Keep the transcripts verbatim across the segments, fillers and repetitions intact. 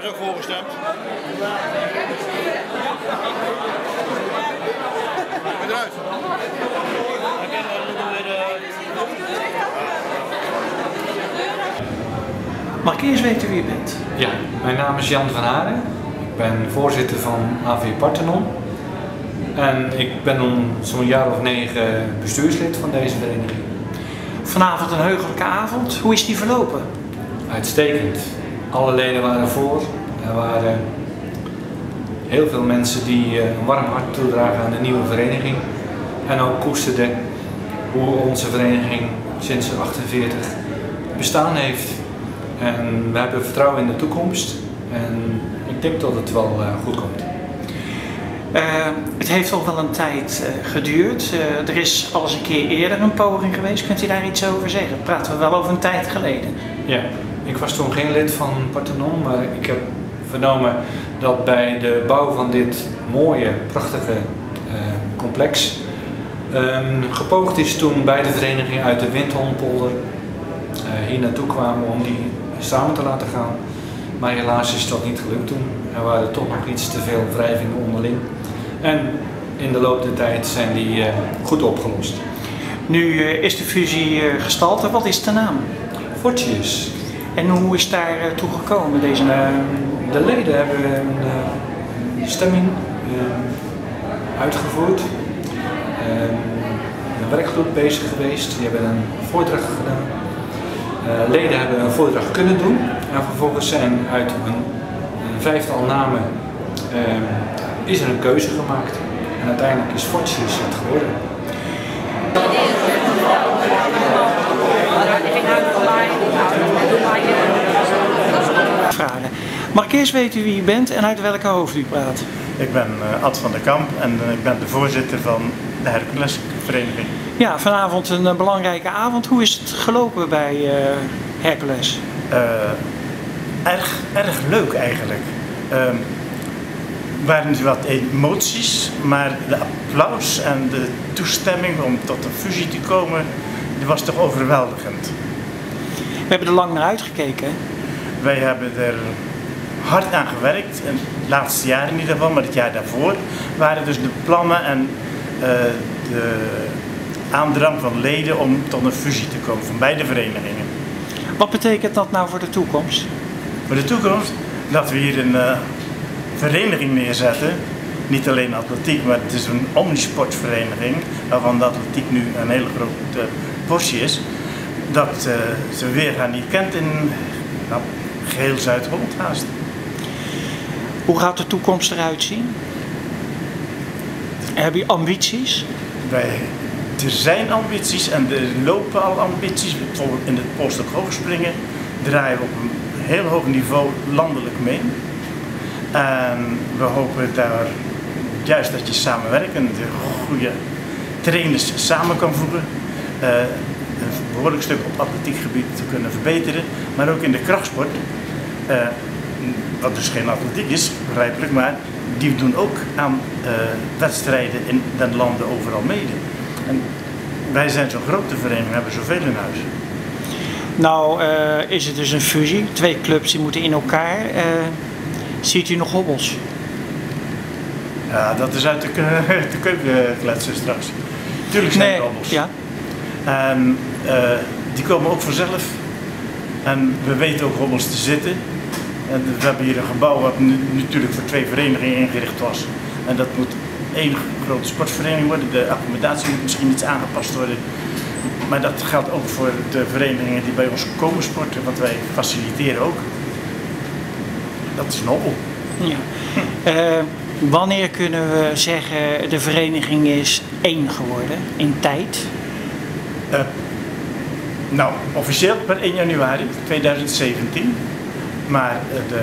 hebben ze ook voorgestemd. Ga eruit. Mag ik eerst weten wie u bent? Ja, mijn naam is Jan van Haren. Ik ben voorzitter van A V Parthenon. En ik ben om zo'n jaar of negen bestuurslid van deze vereniging. Vanavond een heugelijke avond. Hoe is die verlopen? Uitstekend. Alle leden waren voor. Er waren heel veel mensen die een warm hart toedragen aan de nieuwe vereniging. En ook koesterden hoe onze vereniging sinds achtenveertig bestaan heeft. En we hebben vertrouwen in de toekomst. En ik denk dat het wel uh, goed komt. Uh, het heeft al wel een tijd uh, geduurd. Uh, er is al eens een keer eerder een poging geweest. Kunt u daar iets over zeggen? Praten we wel over een tijd geleden? Ja, ik was toen geen lid van Parthenon, maar ik heb vernomen dat bij de bouw van dit mooie, prachtige uh, complex um, gepoogd is toen beide verenigingen uit de Windholmpolder uh, hier naartoe kwamen om die samen te laten gaan. Maar helaas is dat niet gelukt toen. Er waren toch nog iets te veel wrijvingen onderling. En in de loop der tijd zijn die uh, goed opgelost. Nu uh, is de fusie uh, gestalte. Wat is de naam? Fortius. En hoe is daar uh, toe gekomen deze naam? Uh, de leden hebben een uh, stemming uh, uitgevoerd. Uh, een werkgroep bezig geweest. Die hebben een voordracht gedaan. Uh, leden hebben een voordracht kunnen doen. En vervolgens zijn uit een, een vijftal namen uh, is er een keuze gemaakt. En uiteindelijk is Fortius het geworden. Vragen. Mag ik eerst weten wie u bent en uit welke hoofd u praat? Ik ben uh, Ad van der Kamp en uh, ik ben de voorzitter van de Herculesvereniging. Ja, vanavond een uh, belangrijke avond. Hoe is het gelopen bij uh, Hercules? Uh, erg, erg leuk eigenlijk. Uh, Er waren wat emoties, maar de applaus en de toestemming om tot een fusie te komen, die was toch overweldigend. We hebben er lang naar uitgekeken. Wij hebben er hard aan gewerkt, in het laatste jaar in ieder geval, maar het jaar daarvoor waren dus de plannen en uh, de aandrang van leden om tot een fusie te komen van beide verenigingen. Wat betekent dat nou voor de toekomst? Voor de toekomst dat we hier een uh, vereniging neerzetten, niet alleen atletiek, maar het is een omnisportvereniging, waarvan de atletiek nu een hele grote portie is, dat uh, ze weer gaan niet kent in nou, geheel Zuid-Holland haast. Hoe gaat de toekomst eruit zien? Heb je ambities? Wij, er zijn ambities en er lopen al ambities. Bijvoorbeeld in het polstok hoogspringen draaien we op een heel hoog niveau landelijk mee. En we hopen daar juist dat je samenwerkt en de goede trainers samen kan voegen. Uh, een behoorlijk stuk op atletiekgebied te kunnen verbeteren, maar ook in de krachtsport. Uh, wat dus geen atletiek is, begrijpelijk, maar die doen ook aan uh, wedstrijden in de landen overal mede. En wij zijn zo'n grote vereniging, we hebben zoveel in huis. Nou uh, is het dus een fusie, twee clubs die moeten in elkaar. Uh, ziet u nog hobbels? Ja, dat is uit de, de keuken kletsen straks. Tuurlijk zijn nee, er hobbels. Ja. En uh, die komen ook vanzelf. En we weten ook hobbels te zitten. En we hebben hier een gebouw wat nu, natuurlijk voor twee verenigingen ingericht was. En dat moet één grote sportvereniging worden. De accommodatie moet misschien iets aangepast worden. Maar dat geldt ook voor de verenigingen die bij ons komen sporten, want wij faciliteren ook. Dat is een hobbel. Ja. Uh, wanneer kunnen we zeggen de vereniging is één geworden in tijd? Uh, nou, officieel per één januari tweeduizend zeventien. Maar de,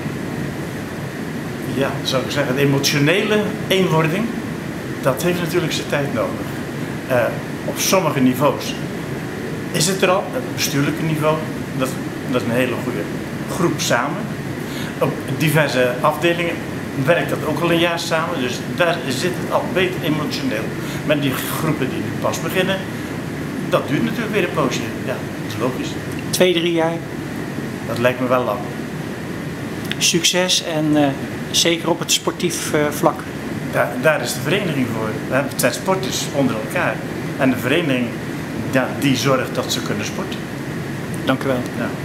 ja, zou ik zeggen, de emotionele eenwording, dat heeft natuurlijk zijn tijd nodig. Uh, op sommige niveaus is het er al, het bestuurlijke niveau, dat, dat is een hele goede groep samen. Op diverse afdelingen werkt dat ook al een jaar samen, dus daar zit het al beter emotioneel. Met die groepen die nu pas beginnen, dat duurt natuurlijk weer een poosje. Ja, dat is logisch. Twee, drie jaar? Dat lijkt me wel lang. succes en uh, zeker op het sportief uh, vlak. Daar, daar is de vereniging voor. Het zijn sporters onder elkaar. En de vereniging ja, die zorgt dat ze kunnen sporten. Dank u wel. Ja.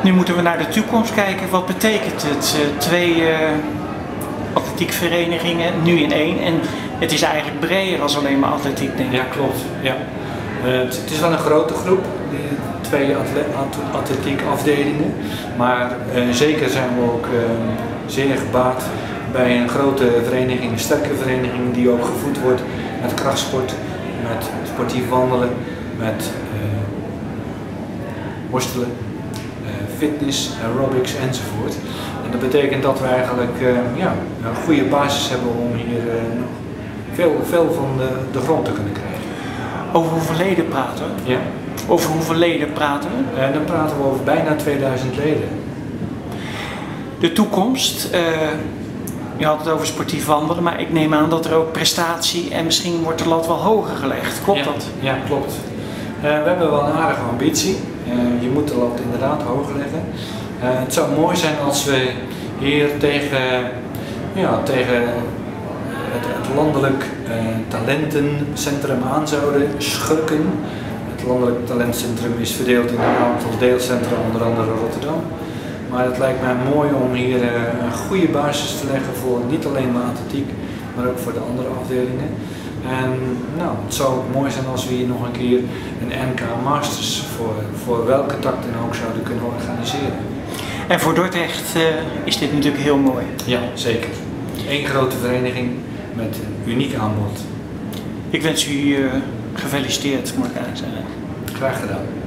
Nu moeten we naar de toekomst kijken. Wat betekent het? Uh, twee uh, atletiekverenigingen, nu in één. En het is eigenlijk breder dan alleen maar atletiek, denk ik. Ja, klopt. Ja. Uh, het, het is wel een grote groep, die twee atle atletiek afdelingen. Maar uh, zeker zijn we ook uh, zeer gebaat bij een grote vereniging, een sterke vereniging die ook gevoed wordt met krachtsport, met sportief wandelen, met uh, worstelen, uh, fitness, aerobics enzovoort. En dat betekent dat we eigenlijk uh, ja, een goede basis hebben om hier uh, nog veel, veel van de, de grond te kunnen krijgen. Over hoeveel leden praten we? Ja. Over hoeveel leden praten we? Uh, dan praten we over bijna tweeduizend leden. De toekomst, uh, je had het over sportief wandelen, maar ik neem aan dat er ook prestatie en misschien wordt de lat wel hoger gelegd. Klopt ja, dat? Ja, klopt. Uh, we hebben wel een aardige ambitie. Uh, je moet de lat inderdaad hoger leggen. Uh, het zou mooi zijn als we hier tegen, ja, tegen het, het landelijk uh, talentencentrum aan zouden schurken. Het landelijk talentcentrum is verdeeld in een aantal deelcentra, onder andere Rotterdam. Maar het lijkt mij mooi om hier uh, een goede basis te leggen voor niet alleen de atletiek, maar ook voor de andere afdelingen. En nou, het zou ook mooi zijn als we hier nog een keer een N K Masters voor, voor welke tak dan ook zouden kunnen organiseren. En voor Dordrecht uh, is dit natuurlijk heel mooi. Ja, zeker. Eén grote vereniging met een uniek aanbod. Ik wens u uh, gefeliciteerd, mag ik eigenlijk zeggen. Graag gedaan.